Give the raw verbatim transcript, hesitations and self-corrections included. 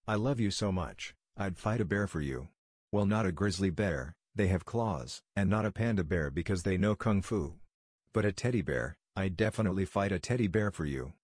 I love you so much, I'd fight a bear for you. Well, not a grizzly bear, they have claws, and not a panda bear because they know kung fu. But a teddy bear, I'd definitely fight a teddy bear for you.